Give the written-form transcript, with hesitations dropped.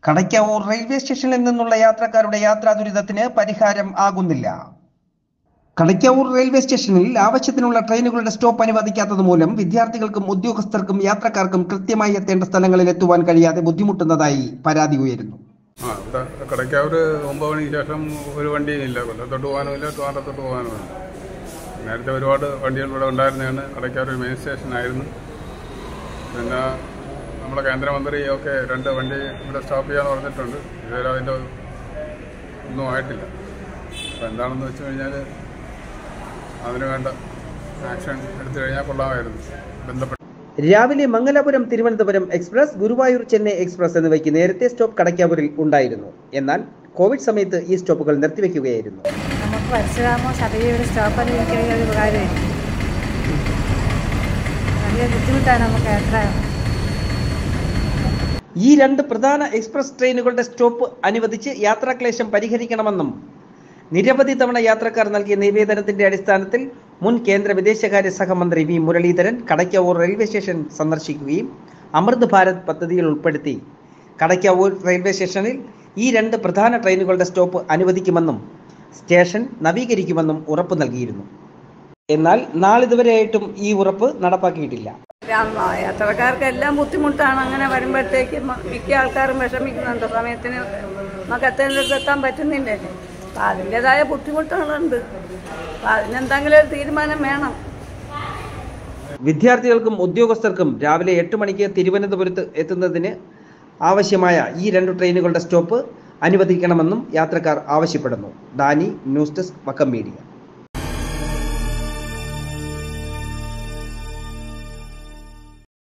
Kadakkavoor railway സ്റ്റേഷനിൽ നിന്നുള്ള യാത്രക്കാരുടെ യാത്രാ ദുരിതത്തിന് പരിഹാരം ആകുന്നില്ല. കടയ്ക്കാവൂർ റെയിൽവേ സ്റ്റേഷനിൽ ആവശ്യത്തിനുള്ള ട്രെയിനുകളുടെ സ്റ്റോപ്പ് അനുവദിക്കാത്തത് മൂലം വിദ്യാർത്ഥികൾക്കും ഉദ്യോഗസ്ഥർക്കും യാത്രക്കാർക്കും കൃത്യമായി എത്തേണ്ട സ്ഥലങ്ങളിൽ എത്തുവാൻ കഴിയാതെ ബുദ്ധിമുട്ടുന്നതായി പരാതി ഉയരുന്നു. കടയ്ക്കാവൂർ 9 മണിക്ക് ശേഷം ഒരു വണ്ടിയില്ല. കൊല്ലത്തോട്ട് പോകാനുമില്ല, ട്രിവാൻഡ്രത്തോട്ട് പോകാനുമില്ല. നേരത്തെ ഒരുപാട് വണ്ടികൾ ഇവിടെ ഉണ്ടായിരുന്നതാണ്. കടയ്ക്കാവൂർ മെയിൻ സ്റ്റേഷനായിരുന്നു. പിന്നെ നമ്മുടെ കേന്ദ്രമന്ത്രിയൊക്കെ 2 വണ്ടി ഇവിടെ സ്റ്റോപ്പ് ചെയ്യാമെന്ന് പറഞ്ഞിട്ടുണ്ട്. ഇതുവരെ അതിൻ്റെ ഒന്നും ആയിട്ടില്ല. അപ്പോൾ എന്താണെന്ന് വെച്ച് കഴിഞ്ഞാൽ അതിന് വേണ്ട ആക്ഷൻ എടുത്തു കഴിഞ്ഞാൽ കൊള്ളാമായിരുന്നു. ബന്ധപ്പെട്ട് രാവിലെ മംഗലാപുരം തിരുവനന്തപുരം എക്സ്പ്രസ്, ഗുരുവായൂർ ചെന്നൈ എക്സ്പ്രസ് എന്നിവയ്ക്ക് നേരത്തെ സ്റ്റോപ്പ് കടയ്ക്കാവൂരിൽ ഉണ്ടായിരുന്നു. എന്നാൽ കോവിഡ് സമയത്ത് ഈ സ്റ്റോപ്പുകൾ നിർത്തിവെക്കുകയായിരുന്നു. നമുക്ക് പരശുരാമോ ശബരിയുടെ സ്റ്റോപ്പ് അനുവദിക്കണമെങ്കിൽ ഒരു ഉപകാരമായിരിക്കും. വലിയ ബുദ്ധിമുട്ടാണ് നമുക്ക് യാത്ര. ഈ 2 പ്രധാന എക്സ്പ്രസ് ട്രെയിനുകളുടെ സ്റ്റോപ്പ് അനുവദിച്ച് യാത്രാക്ലേശം പരിഹരിക്കണമെന്നും നിരവധി തവണ യാത്രക്കാർ നൽകിയ നിവേദനത്തിന്റെ അടിസ്ഥാനത്തിൽ മുൻ കേന്ദ്ര വിദേശകാര്യ സഹമന്ത്രി V Muraleedharan Kadakkavoor railway station സന്ദർശിക്കുകയും അമൃത് ഭാരത് പദ്ധതിയിൽ ഉൾപ്പെടുത്തി കടയ്ക്കാവൂർ റെയിൽവേ സ്റ്റേഷനിൽ ഈ 2 പ്രധാന ട്രെയിനുകളുടെ സ്റ്റോപ്പ് അനുവദിക്കുമെന്നും സ്റ്റേഷൻ നവീകരിക്കുമെന്നും ഉറപ്പ് നൽകിയിരുന്നു. എന്നാൽ നാളിതുവരെയായിട്ടും ഈ ഉറപ്പ് നടപ്പാക്കിയിട്ടില്ല. യാത്രക്കാർക്കെല്ലാം ബുദ്ധിമുട്ടാണ്. അങ്ങനെ വരുമ്പോഴത്തേക്ക് മിക്ക ആൾക്കാരും വിഷമിക്കുന്നുണ്ട്. സമയത്തിന് നമുക്ക് എത്താൻ പറ്റുന്നില്ല. അപ്പം അതിൻ്റെതായ ബുദ്ധിമുട്ടുകളുണ്ട്. അപ്പം അതിനെന്തെങ്കിലും ഒരു തീരുമാനം വേണം. വിദ്യാർത്ഥികൾക്കും ഉദ്യോഗസ്ഥർക്കും രാവിലെ 8 മണിക്ക് തിരുവനന്തപുരത്ത് എത്തുന്നതിന് ആവശ്യമായ ഈ 2 ട്രെയിനുകളുടെ സ്റ്റോപ്പ് അനുവദിക്കണമെന്നും യാത്രക്കാർ ആവശ്യപ്പെടുന്നു. Danny, news desk, Makkam media.